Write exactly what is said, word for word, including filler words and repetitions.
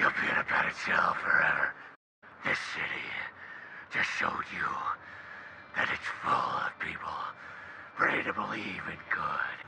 You'll be in a padded cell forever. This city just showed you that it's full of people ready to believe in good.